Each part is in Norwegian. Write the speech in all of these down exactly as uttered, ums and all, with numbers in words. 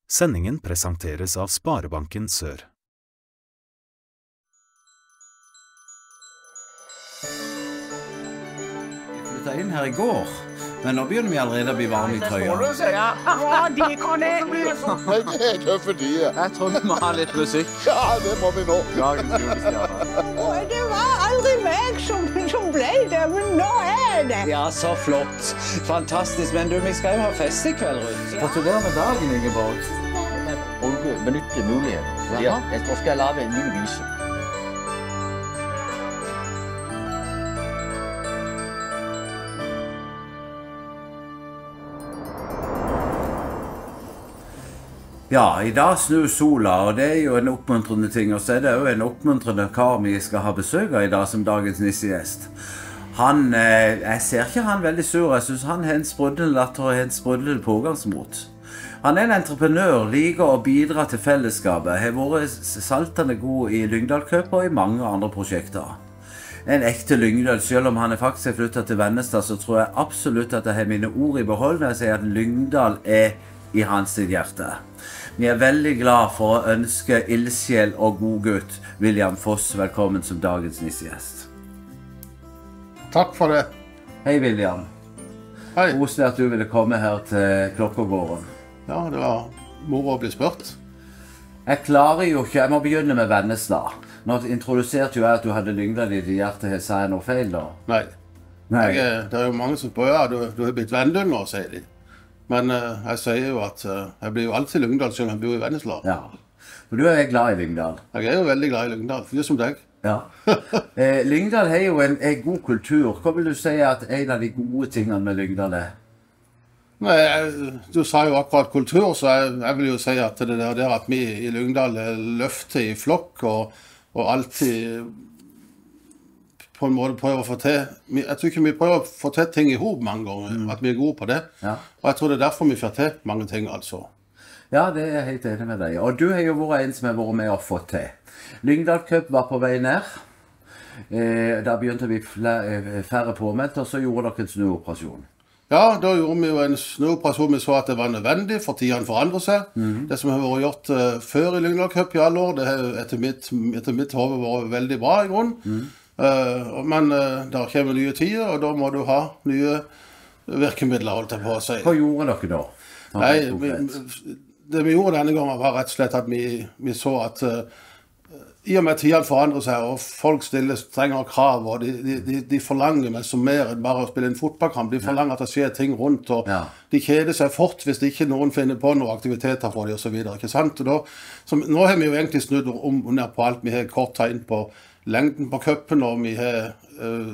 Sendingen presenteres av Sparebanken Sør. Vi flyttet inn her i går, men nå begynner vi allerede å bli varme i trøya. Ja, de kan jeg. Nei, det er tøffe tider. Jeg tror vi må ha litt musikk. Ja, det må vi nå. Dagens julestjerne. Og det var aldri meg som, som ble det, men nå er det. Ja, så flott. Fantastisk. Men du, vi skal jo ha fest i kveld, Ruth. Gratulerer med dagen, Ingeborg. Og benytte muligheden. Ja, jeg skal jeg lage en ny vise. Ja, i dag snur sola, og det er jo en oppmuntrende ting, og så er det jo en oppmuntrende kar vi skal ha besøk av i dag som dagens nissegjest. Han, eh, jeg ser ikke han veldig sur, jeg synes han har en sprudlende latter og en sprudlende pågangsmot. Han er en entreprenør, liker å bidra til fellesskapet, har vært saltende god i Lyngdal Cup og i mange andre prosjekter. En ekte Lyngdal, selv om han er faktisk flyttet til Vennestad, så tror jeg absolutt at jeg har mine ord i behold når jeg sier at Lyngdal er i hans hjerte. Vi er veldig glad for å ønske ildsjel og god gutt William Foss velkommen som dagens nissegjest. Takk for det. Hei William. Hei. Koselig at du ville komme her til Klokkegården. Ja, det var moro å bli spurt. Jeg klarer jo ikke, jeg må begynne med Vennestad. Nå introduserte jo jeg at du hadde Lyngdal i ditt hjerte, sa jeg noe feil da? Nei. Nei. Jeg, det er jo mange som spør, ja, du, du har blitt Vendel nå, sier de. Men uh, jeg sier jo at uh, jeg blir jo alltid Lyngdal, selv om jeg bor i Vennesla. Ja, for du er glad i Lyngdal. Jeg er jo veldig glad i Lyngdal, for det som deg. Ja. eh, Lyngdal har jo en, en god kultur. Hva vil du si at en av de gode tingene med Lyngdal er? Nei, jeg, du sa jo akkurat kultur, så jeg, jeg vil jo si at det der, der at vi i Lyngdal løfter i flokk og, og alltid på en måte prøver å få til. Jeg tror ikke vi prøver å få til ting i hop mange ganger, mm. at vi er gode på det. Ja. Og jeg tror det er derfor vi får til mange ting, altså. Ja, det er jeg helt enig med deg. Og du har jo vært en som har vært med og fått til. Lyngdal Cup var på vei ned. Eh, da begynte vi færre påmeldt, og så gjorde dere en snuoperasjon. Ja, da gjorde vi jo en snuoperasjon. Vi så at det var nødvendig, for tidene forandrer seg. Mm. Det som har vært gjort uh, før i Lyngdal Cup i alle år, det har etter mitt, etter mitt hode vært veldig bra i grunn. Mm. Uh, men uh, der kommer nye tider, og da må du ha nye virkemidler, holdt jeg på å si. Hva gjorde dere da? Nei, vi, det vi gjorde denne gangen var rett og slett at vi, vi så at uh, i og med tidene forandrer seg, og folk stiller strengere krav, og de, de, de forlanger meg som mer enn bare å spille en fotballkamp. De forlanger at det skjer ting rundt, og ja. De kjeder seg fort hvis ikke noen finner på noen aktiviteter for dem, og så videre, ikke sant? Og da, så, nå har vi jo egentlig snudd om ned på alt. Vi har kort tegn på lengden på cupen, og vi har øh,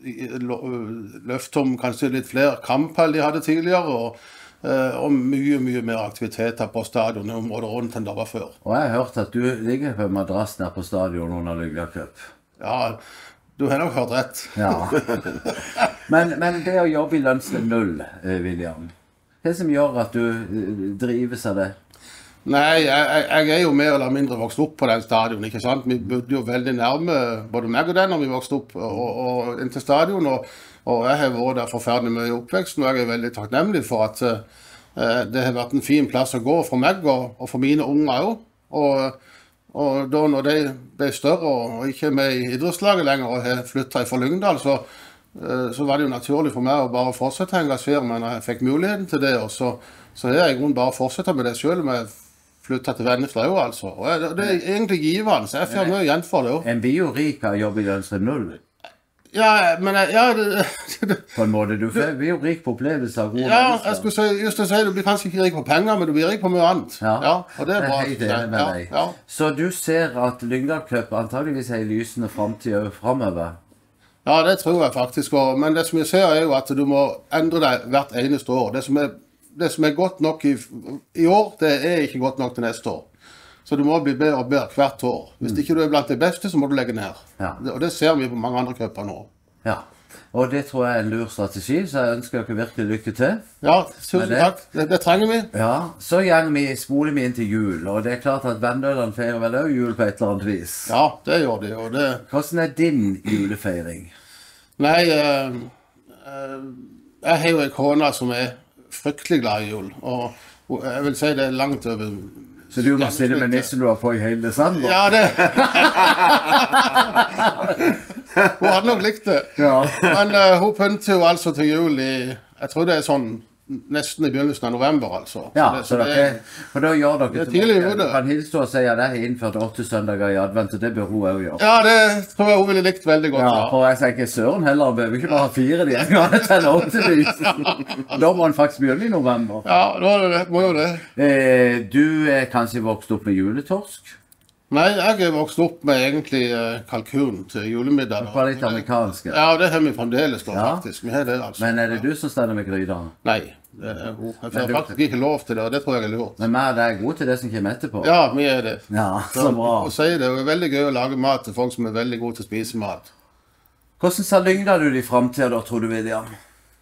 løft om kanskje litt flere kamper enn de hadde tidligere, og Uh, og mye, mye mer aktiviteter på stadion i området rundt enn det var før. Og jeg har hørt at du ligger på madrass der på stadion under Lyngdal Cup. Ja, du har nok hørt rett. Ja. men, men det å jobbe i lønnsted null, William, hva er det som gjør at du drives av det? Nei, jeg, jeg er jo mer eller mindre vokst opp på den stadion, ikke sant? Vi bodde jo veldig nærme, både meg og den, når vi vokste opp og, og inn til stadion, og Og jeg har vært der forferdelig mye i oppveksten, og jeg er veldig takknemlig for at uh, det har vært en fin plass å gå for meg og, og for mine unger også. Og, og da når de ble større og ikke med i idrettslaget lenger og har flyttet fra Lyngdal, så, uh, så var det jo naturlig for meg å bare fortsette å engasjere meg når jeg fikk muligheten til det. Og så, så har jeg i grunnen bare fortsatt med det selv om jeg flyttet til Vennesla jo, altså. Og jeg, det er egentlig givende, så jeg får mye igjen for det også. En blir jo rik av jobb i lønnsted null. Ja, men ja, det, det, på en måte, du blir jo rik på opplevelser. Ja, jeg skulle si, just å si, du blir kanskje ikke rik på penger, men du blir rik på mye annet. Ja, ja og det er bra. Det er helt med deg. Ja, ja. Så du ser at Lyngdal Cup antageligvis er i lysende fremtid fremover? Ja, det tror jeg faktisk. Men det som jeg ser er jo at du må endre deg hvert eneste år. Det som er, det som er godt nok i, i år, det er ikke godt nok til neste år. Så du må bli bedre og bedre hvert år. Hvis ikke du er blant de beste, så må du legge ned. Ja. Og det ser vi på mange andre cuper nå. Ja, og det tror jeg er en lur strategi, så jeg ønsker dere virkelig lykke til. Ja, tusen takk. Det, det trenger vi. Ja, så gjerne vi spoler vi inn til jul, og det er klart at Vendølene feirer vel også jul på et eller annet vis. Ja, det gjør de. Og det... Hvordan er din julefeiring? Nei, uh, uh, jeg har jo en kone som er fryktelig glad i jul, og jeg vil si det er langt over. Så du må stille med nissen du har på i hele desember? Ja, det. Hun hadde nok likt det. Ja. Men uh, hun pynter jo altså til jul i, jeg tror det er sånn, nesten i begynnelsen av november, altså. Ja, så det, så så dere, det, for da gjør dere det er tidlig i hodet. kan hilse og si at jeg har innført åtte søndager i advent, og det bør hun også gjøre. Ja, det tror jeg hun ville likt veldig godt. Ja, for jeg tenker søren heller, vi ikke bare ha fire de en gang til åtte lys. Da må han faktisk begynne i november. Ja, da det, må jo det. Eh, du er kanskje vokst opp med juletorsk? Nei, jeg er vokst opp med egentlig uh, kalkun til julemiddag. Det var litt amerikanske. Ja, det har vi fremdeles da, Ja. faktisk. Vi har det, altså. Men er det du som stender med gryta? Nei, det er hun. Jeg får du- faktisk ikke lov til det, og det tror jeg er lurt. Men meg er god til det som kommer etterpå. Ja, vi er det. Ja, så bra. Og sier det, og det er veldig gøy å lage mat til folk som er veldig gode til å spise mat. Hvordan ser Lyngdal du i fremtiden da, tror du, William?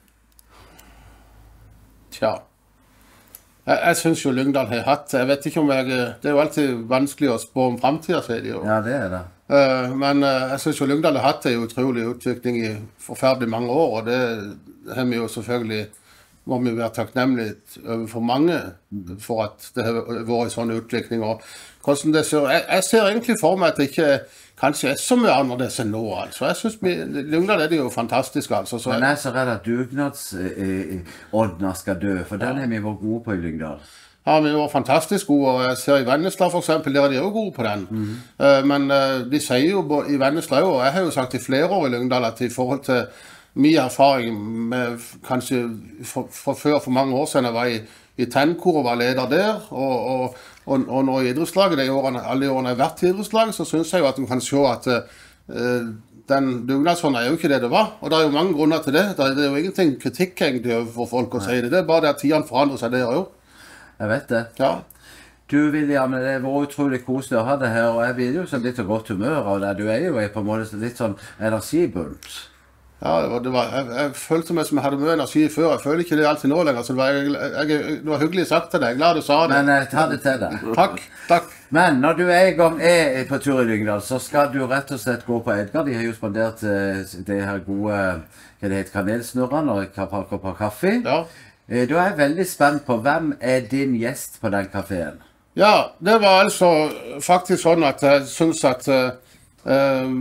Tja. Jeg, jeg synes jo Lyngdal har hatt, jeg vet ikke om jeg, det er jo alltid vanskelig å spå om fremtiden, sier de jo. Ja, det er det. Eh, Men eh, jeg synes jo Lyngdal har hatt en utrolig utvikling i forferdelig mange år, og det har vi jo selvfølgelig, må vi være takknemlige overfor mange for at det har vært en sånn utvikling. Og hvordan det ser, jeg, jeg ser egentlig for meg at det ikke kanskje er så mye annerledes enn nå, altså. Jeg synes vi, Lyngdal er det jo fantastisk, altså. Så Men jeg er så redd at dugnadsådna skal dø, for den har vi vært gode på i Lyngdal. Ja, vi var fantastisk gode, og jeg ser i Vennesla for eksempel, der er de også gode på den. Eh, Men eh, de sier jo bo- i Vennesla også, og jeg har jo sagt i flere år i Lyngdal at i forhold til min erfaring med f- kanskje for, for før, for mange år siden, jeg var i, i tennkor og var leder der, og, og, og, og nå i idrettslaget, de årene, alle de årene jeg har vært i idrettslaget, så synes jeg jo at du kan se at eh, den dugnadsånden er jo ikke det det var, og det er jo mange grunner til det. Det er, det er jo ingenting kritikk egentlig for folk å si det, det er bare det at tidene forandrer seg der også. Jeg vet det. Ja. Du, William, det var utrolig koselig å ha deg her, og jeg blir jo sånn litt godt humør av deg. Du er jo på en måte litt sånn energibunt. Ja, det var, det var, jeg, jeg følte meg som jeg hadde mye energi før. Jeg føler ikke det alltid nå lenger, så det var, jeg, jeg, det var hyggelig sagt til deg. Jeg er glad du sa det. Men jeg tar det til deg. Takk, takk. Men når du en gang er på tur i Lyngdal, så skal du rett og slett gå på Edgar. De har jo spandert eh, det her gode, hva det heter, kanelsnurrene og et par kopper kaffe. Ja. Eh, Da er jeg veldig spent på hvem er din gjest på den kaféen. Ja, det var altså faktisk sånn at jeg synes at eh, eh,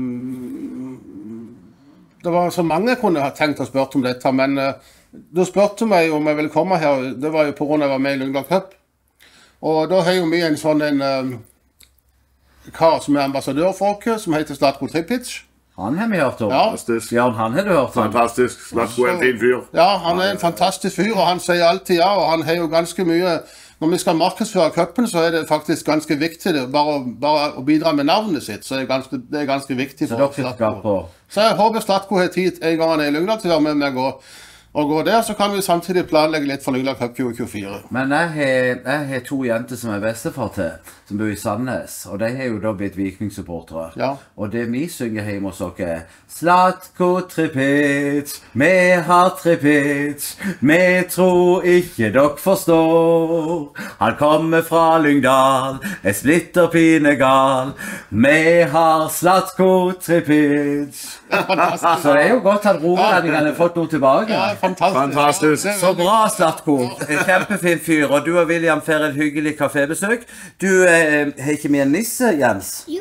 det var så mange jeg kunne ha tenkt å spørre om dette, men eh, du spurte meg om jeg ville komme her, det var jo på grunn av at jeg var med i Lyngdal Cup. Og da har jo vi en sånn en eh, kar som er ambassadør for oss, som heter Zlatko Tripic. Han har vi hørt om. Ja. Fantastisk. Ja, han har du hørt om. Fantastisk. Zlatko er en fin fyr. Ja, han er en fantastisk fyr, og han sier alltid ja, og han har jo ganske mye. Når vi skal markedsføre cupen, så er det faktisk ganske viktig, det, bare, bare å bidra med navnet sitt, så er det ganske, det er ganske viktig Så for dere skal Zlatko. på. Så jeg håper Zlatko har tid en gang han er i Lyngdal til å være med meg og, og gå der, så kan vi samtidig planlegge litt for Lyngdal Cup tjue tjuefire. Men jeg har, jeg har to jenter som er bestefar til, som bor i Sandnes, og de har jo da blitt vikingsupportere. Ja. Og det vi synger hjemme hos dere er Zlatko Tripic, vi har Tripic, vi tror ikke dere forstår. Han kommer fra Lyngdal, er splitter pinegal, vi har Zlatko Tripic. Så det er jo godt at rogalendingene har fått noe tilbake. Ja, fantastisk. Fantastisk. Ja, det er Så veldig- bra, Zlatko. En kjempefin fyr. Og du og William får et hyggelig kafébesøk. Du eh, har ikke med en nisse, Jens? Jo.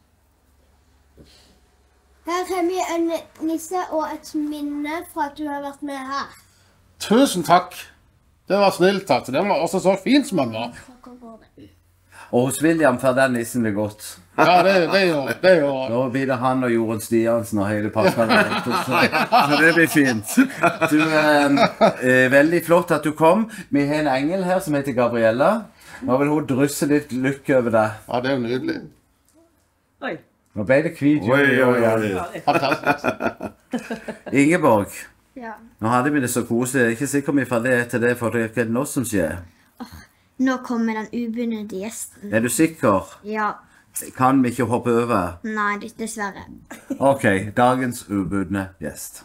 Her har vi en nisse og et minne for at du har vært med her. Tusen takk. Det var snilt, at den var også så fin som han var. Og hos William får den nissen det godt. Ja, det, det gjør det. Gjør. Da blir det han og Jorunn Stiansen og hele pakken. Så, så det blir fint. Du, eh, eh, veldig flott at du kom. Vi har en engel her som heter Gabriella. Nå vil hun drysse litt lykke over deg. Ja, det er jo nydelig. Oi. Nå ble det hvit Oi, jul i år oi, igjen. oi. Fantastisk. Ingeborg, Ja. nå hadde vi det så koselig. Jeg er ikke sikker om vi får det til det, for det er ikke noe som skjer. Nå kommer den ubundne gjesten. Er du sikker? Ja. Kan vi ikke hoppe over? Nei, dessverre. Ok, dagens ubudne gjest.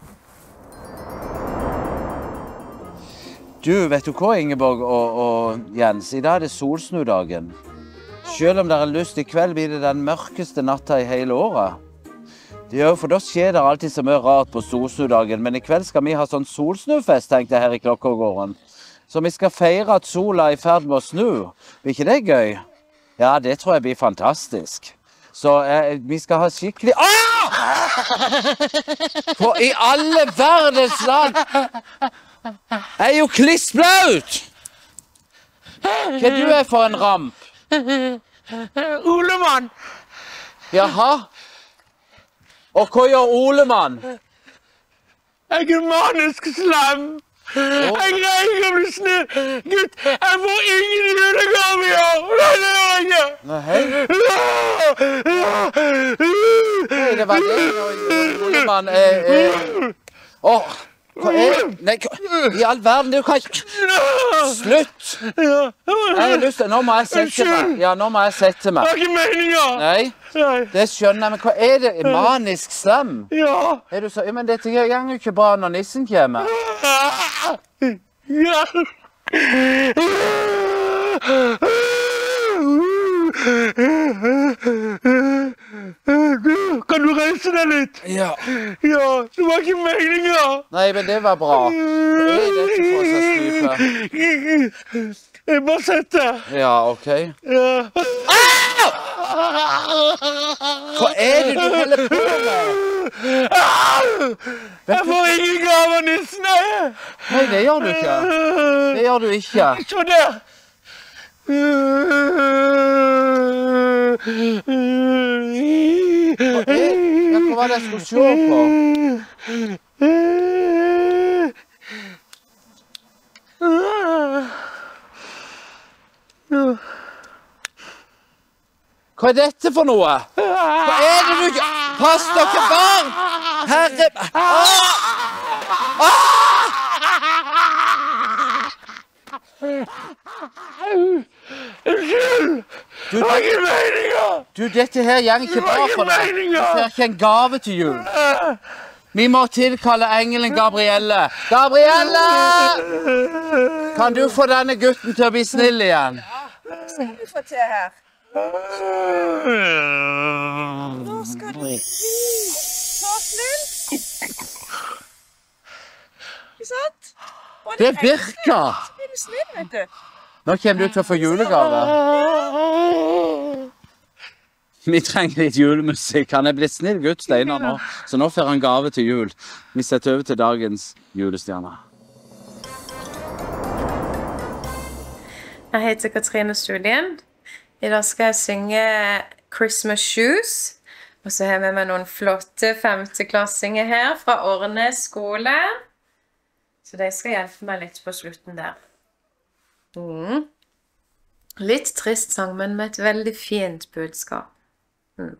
Du, vet du hva, Ingeborg og, og Jens? I dag er det solsnudagen. Selv om det er lyst, i kveld blir det den mørkeste natta i hele året. Det er jo, for da skjer det alltid så mye rart på solsnudagen, men i kveld skal vi ha sånn solsnufest, tenkte jeg her i Klokkegården. Så vi skal feire at sola er i ferd med å snu. Blir ikke det gøy? Ja, det tror jeg blir fantastisk. Så eh, vi skal ha skikkelig... Ah! For i alle verdens land er jo klissblaut! Hva du er for en ramp? Olemann! Jaha? Og hva gjør Olemann? Jeg er manisk slem! Jeg greier ikke å bli snill! Gutt, jeg får ingen julegave i år! Nei, det gjør jeg ikke! Nei, det var det. Olemann er... Åh, hva er... Nei, i all verden, du kan ikke... Slutt! Jeg har lyst til... Nå må jeg sette meg. Ja, nå må jeg sette meg. Det er ikke meningen! Nei, det skjønner jeg, men hva er det? Manisk slem? Ja. Er du så... Men dette går jo ikke bra når nissen kommer. Ja. Du, kan du reise deg litt? Ja. Ja, det var ikke meningen. Nei, men det var bra. Hva er dette for seg stupe? Jeg bare sette. Ja, ok. Ja. Ah! Hva er det du holder på med? Jeg får ingen gave av nissen, jeg. Nei, det gjør du ikke. Det gjør du ikke. Se der. Hva er, ja, hva var det jeg skulle se på? Hva er dette for noe? Hva er det du gjør? Pass dere barn! Herre... Ah! Ah! Unnskyld! Det var ikke meningen! Du, dette her gjør ikke bra for deg. Du får ikke en gave til jul. Vi må tilkalle engelen Gabrielle. Gabrielle! Kan du få denne gutten til å bli snill igjen? Ja, hva skal du få til her? Nå skal du bli så snill. Ikke sant? Det virker! Er du snill, vet du? Nå kommer du til å få julegave. Vi trenger litt julemusikk. Han er blitt snill gutt, Steinar, nå. Så nå får han gave til jul. Vi setter over til dagens julestjerne. Jeg heter Katrine Studien. I dag skal jeg synge Christmas Shoes. Og så har jeg med meg noen flotte femteklassinger her fra Årnes skole. Så de skal hjelpe meg litt på slutten der. Mm. Litt trist sang, men med et veldig fint budskap. Mm.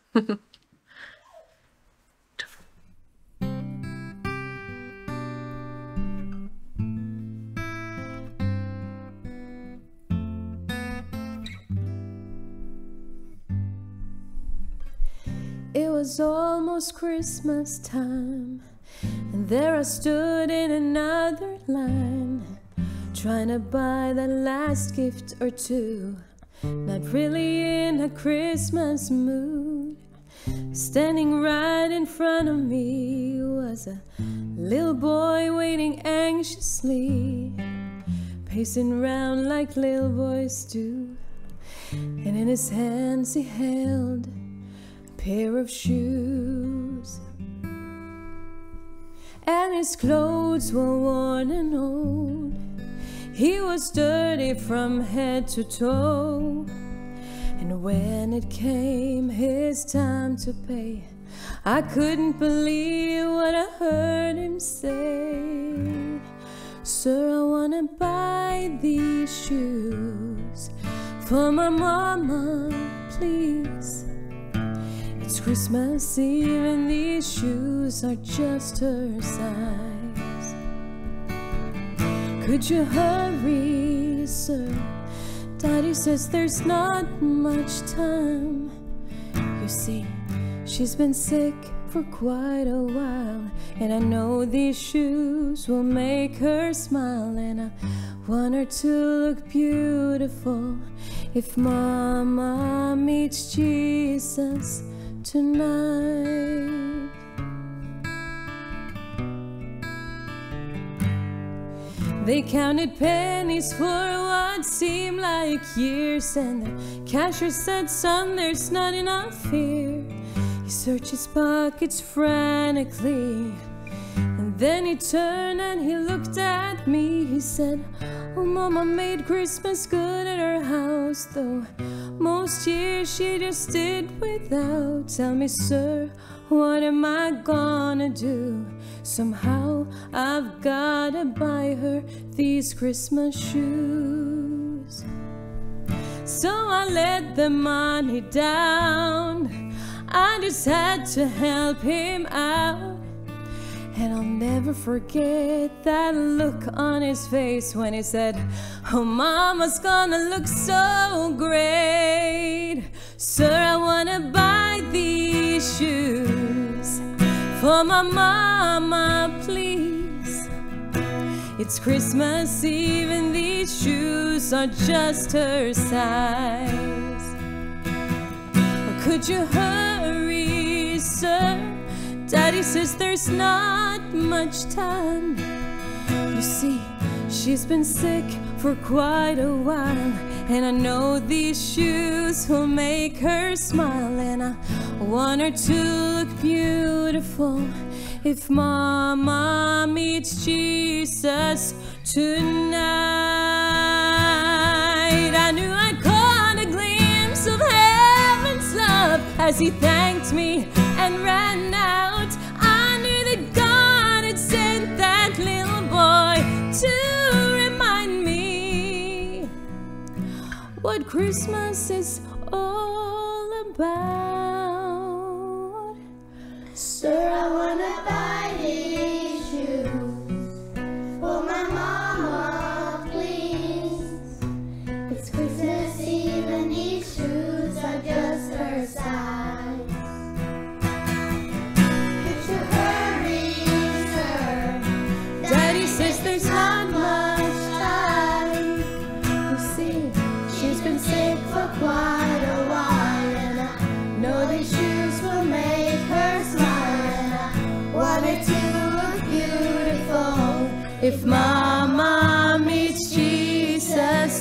It was almost Christmas time, and there I stood in another line, trying to buy the last gift or two, not really in a Christmas mood. Standing right in front of me was a little boy waiting anxiously, pacing round like little boys do, and in his hands he held pair of shoes, and his clothes were worn and old. He was dirty from head to toe, and when it came his time to pay, I couldn't believe what I heard him say. Sir, I wanna buy these shoes for my mama, please. It's Christmas Eve and these shoes are just her size. Could you hurry, sir? Daddy says there's not much time. You see, she's been sick for quite a while, and I know these shoes will make her smile, and I want her to look beautiful if Mama meets Jesus tonight. They counted pennies for what seemed like years, and the cashier said, son, there's not enough here. He searched his pockets frantically, and then he turned and he looked at me. He said, oh, Mama made Christmas good at her house, though most years she just did without. Tell me, sir, what am I gonna do? Somehow I've gotta buy her these Christmas shoes. So I let the money down. I just had to help him out. And I'll never forget that look on his face when he said, oh, Mama's gonna look so great. Sir, I wanna buy these shoes for my mama, please. It's Christmas Eve and these shoes are just her size. Or could you hurry, sir? Daddy says there's not much time. You see, she's been sick for quite a while, and I know these shoes will make her smile. And I want her to look beautiful if Mama meets Jesus tonight. I knew I'd caught a glimpse of heaven's love as he thanked me and ran out. I knew that God had sent that little boy to remind me what Christmas is all about. Sir, I wanna buy these shoes for my mama, please. It's Christmas Eve and these shoes are just her size. Could you hurry, sir? Daddy says there's not much time. You see, she's been sick for quite a while, and I know these shoes will make her smile. And I want it to look beautiful if Mama meets Jesus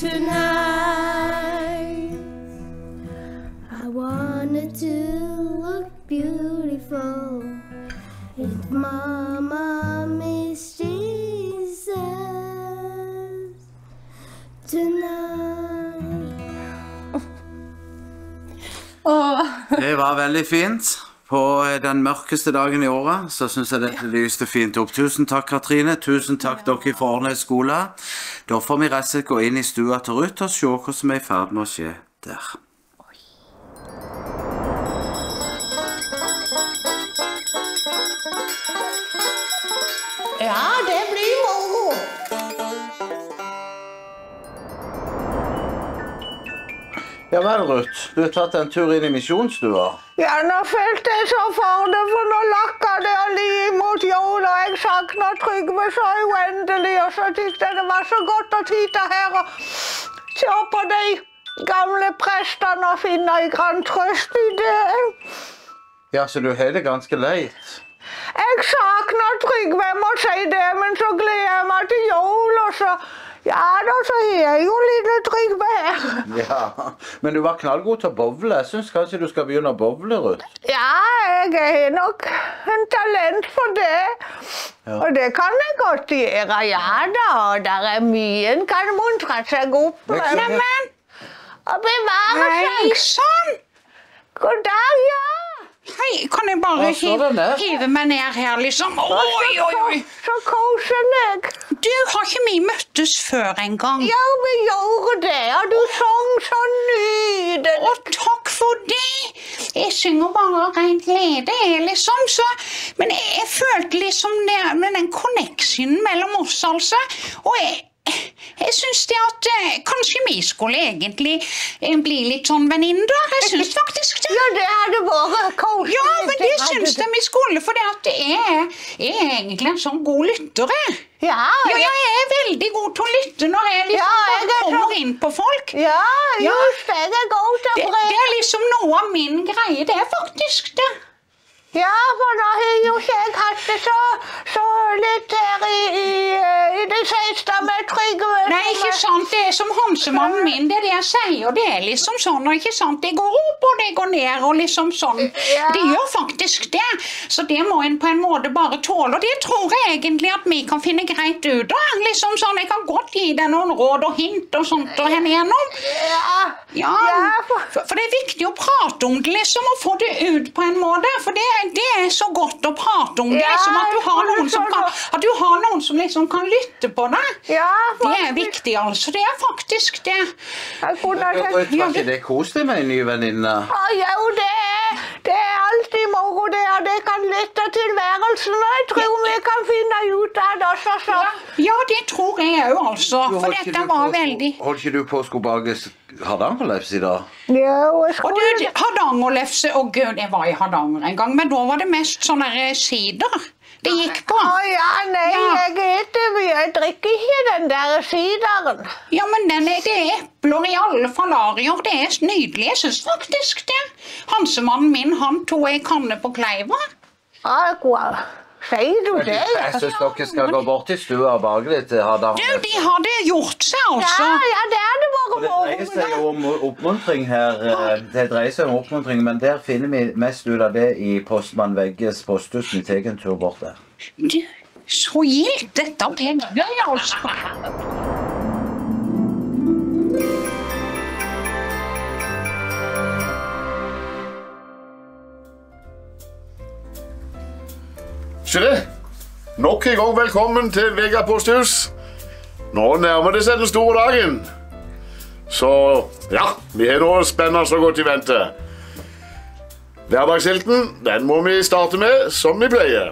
tonight. I want it to look beautiful if Mama meets Jesus tonight. Det var veldig fint. På den mørkeste dagen i året så synes jeg dette lyste fint opp. Tusen takk, Katrine. Tusen takk dere for Ornes skole. Da får vi rett og slett gå inn i stua til Ruth og se hva som er i ferd med å skje der. Ja, det blir moro. Ja vel, Ruth. Du har tatt en tur inn i misjonsstua. Ja, nå følte jeg så for det, for nå lakket det alli mot jord, og jeg savnet Trygve så uendelig, og så tykte jeg det var så godt å sitte her og se på de gamle prestene og finne en grann trøst i det. Ja, så du har det ganske leit. Jeg savner Trygve, jeg må si det, men så gleder jeg meg til jul, og så, ja da, så er jeg jo lille Trygve her. Ja, men du var knallgod til å bowle. Jeg synes kanskje du skal begynne å bowle, Ruth. Ja, jeg er nok en talent for det. Ja. Og det kan jeg godt gjøre, ja da, og der er mye en kan muntre seg opp. Neimen, og bevare seg. Hei, sånn! God dag, ja. Hei, kan jeg bare hive, hive meg ned her, liksom? Oi, oi, oi. Så koselig. Du, har ikke vi møttes før en gang? Ja, vi gjorde det, og du sang så nydelig. Og takk for det. Jeg synger bare ren glede, liksom, så... Men jeg følte liksom det, med den connexionen mellom oss, altså. Og jeg... Jeg synes det at eh, kanskje vi skulle egentlig eh, bli litt sånn venninner. Jeg synes faktisk det. Ja, det hadde vært koselig. Ja, men det synes jeg vi skulle, for det at jeg er, jeg er egentlig en sånn god lyttere. Ja, ja, jeg er veldig god til å lytte når jeg liksom ja, jeg bare kommer så... inn på folk. Ja, just det, jeg er god til å det. Det er liksom noe av min greie, det er faktisk det. Ja, for da har jo ikke jeg hatt det så, så litt her i, i, i det siste med Trygve. Nei, ikke sant, det er som Hansemannen min, det er det jeg sier, det er liksom sånn, og ikke sant, det går opp og det går ned, og liksom sånn, Ja. det gjør faktisk det, så det må en på en måte bare tåle, og det tror jeg egentlig at vi kan finne greit ut av, liksom sånn, jeg kan godt gi deg noen råd og hint og sånt og henne igjennom. Ja. Ja, for, for det er viktig å prate om det, liksom, og få det ut på en måte, for det, det er så godt å prate om det, Ja, som at du har jeg noen som får det kan, at du har noen som liksom kan lytte på deg. Ja, Det er viktig, altså. Det er faktisk det. Jeg kunne Var tenkt... ikke det koselig med en ny venninne? Ja, jo, det er, det er alltid moro det, og det kan lette tilværelsen, og jeg tror vi kan finne ut av det også, så... Ja, det tror jeg jo, altså. Du, For holdt ikke dette du var på- veldig... Holdt ikke du på å skulle bake hardangerlefse i dag? Jo, jeg Og du, skulle... hardangerlefse, å gud, jeg var i Hardanger en gang, men da var det mest sånn der sider det gikk på. Å ja, nei, Ja. jeg etter mye, jeg drikker ikke den der sideren. Ja, men den er, det er epler i alle falarier, det er nydelig, jeg synes faktisk det. Hansemannen min, han tog en kanne på Kleiva. Akkurat. Sier du det? Jeg synes dere skal gå bort til stua og bake litt Du, hardangerlefse. de hadde gjort seg, altså. Ja, ja, det er det bare Og det dreier seg jo om oppmuntring her. eh, Det dreier seg om oppmuntring, men der finner vi mest ut av det i Postmann Vegges posthus. Vi tar en tur bort der. Du, så gildt dette ble gøy, altså. Se det. Nok en gang velkommen til Vega posthus. Nå nærmer det seg den store dagen. Så ja, vi har noe spennende så godt i vente. Hverdagshilten, den må vi starte med som vi pleier.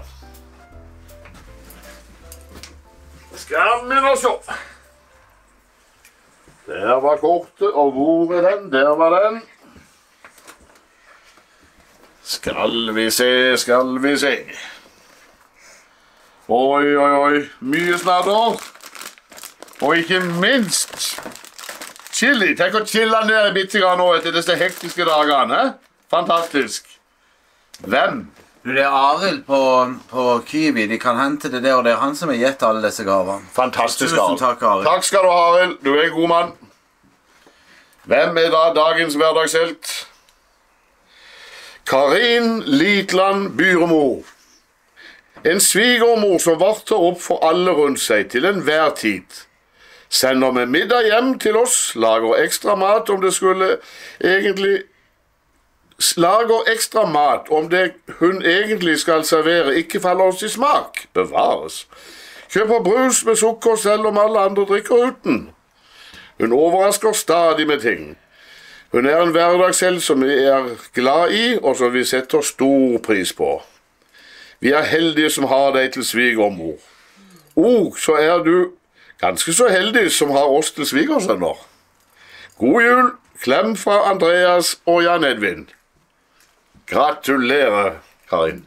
Skal vi nå se. Der var kortet, og hvor er den? Der var den. Skal vi se, skal vi se. Oi, oi, oi, mye snadder. Og ikke minst chili. Tenk å chille ned bitte grann nå etter disse hektiske dagene. Fantastisk. Hvem? Du, det er Arild på, på Kiwi. De kan hente det der, og det er han som har gitt alle disse gavene. Fantastisk, Tusen takk, Arild. Takk skal du ha, Arild. Du er en god mann. Hvem er da dagens hverdagshelt? Karin Litland Byremo. En svigermor som varter opp for alle rundt seg til enhver tid. Sender med middag hjem til oss, lager ekstra mat om det skulle egentlig... Lager ekstra mat om det hun egentlig skal servere ikke faller oss i smak. Bevares. Kjøper brus med sukker selv om alle andre drikker uten. Hun overrasker stadig med ting. Hun er en hverdagshelt som vi er glad i, og som vi setter stor pris på. Vi er heldige som har deg til svigermor. Og så er du ganske så heldig som har oss til svigersønner. God jul, klem fra Andreas og Jan Edvin. Gratulerer, Karin.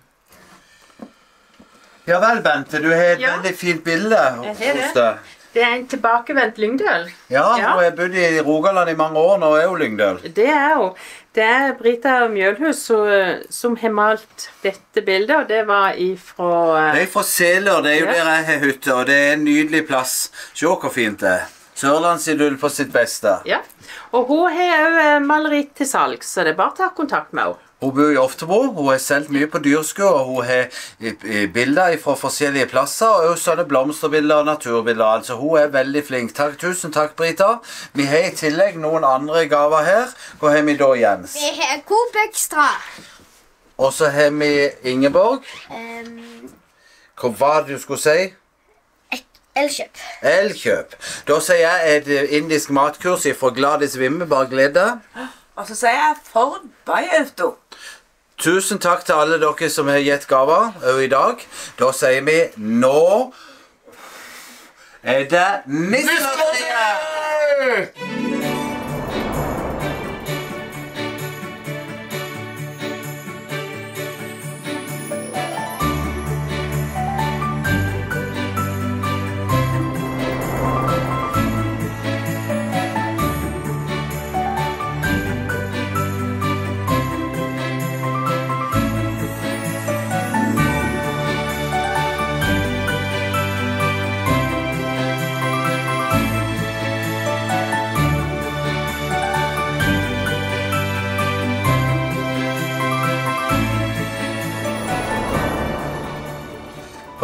Ja vel, Bente, du har et Ja. veldig fint bilde Jeg har det. hos deg. Det er en tilbakevendt Lyngdøl. Ja, Ja. hun har bodd i Rogaland i mange år, nå er hun Lyngdøl. Det er jo det er Brita Mjølhus som, som har malt dette bildet, og det var ifra Det er fra Seler, det er jo Ja. der jeg har hytte, og det er en nydelig plass. Se hvor fint det er. Sørlandsidyll på sitt beste. Ja. Og hun har òg maleri til salg, så det er bare å ta kontakt med henne. Hun bor i Oftebro, hun har solgt mye på dyrsku, og hun har i- i bilder fra forskjellige plasser, og også sånne blomsterbilder og naturbilder. Altså, hun er veldig flink. Takk, tusen takk, Brita. Vi har i tillegg noen andre gaver her. Hva har vi da, Jens? Vi har Coop Extra. Og så har vi Ingeborg. Um, Hva var det du skulle si? Elkjøp. Elkjøp. Da sier jeg et eh, indisk matkurs fra Gladys Vimme. Bare gled deg. Og så sier jeg for Bajauto. Tusen takk til alle dere som har gitt gaver også i dag. Da sier vi nå er det nisselotteri!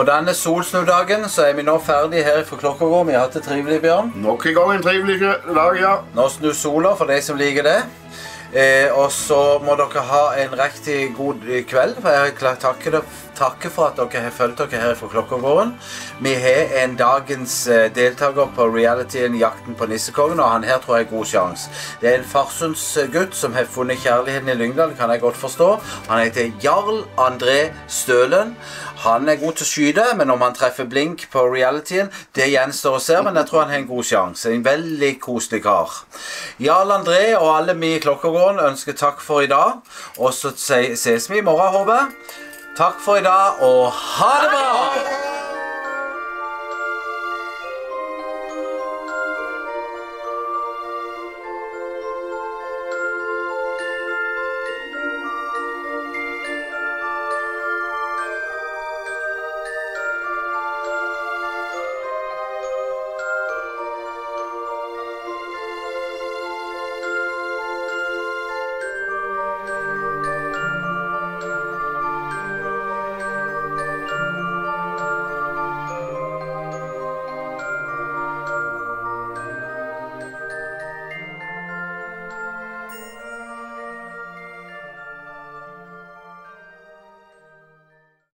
På denne solsnudagen så er vi nå ferdige her for klokka går. Vi har hatt det trivelig, Bjørn. Nok en gang en trivelig dag, ja. Nå snur sola for de som liker det. Eh, og så må dere ha en riktig god kveld. Jeg vil takke, takke for at dere har følt dere her fra klokkegården. Vi har en dagens eh, deltaker på realityen Jakten på Nissekongen, og han her tror jeg er god sjans. Det er en Farsundgutt som har funnet kjærligheten i Lyngdal, kan jeg godt forstå. Han heter Jarl André Stølen. Han er god til å skyte, men om han treffer blink på realityen, det gjenstår å se, men jeg tror han har en god sjans. En veldig koselig kar. Jarl André og alle vi i klokkegården ønsker takk for i dag, og så ses vi i morgen, håper jeg. Takk for i dag, og ha det bra!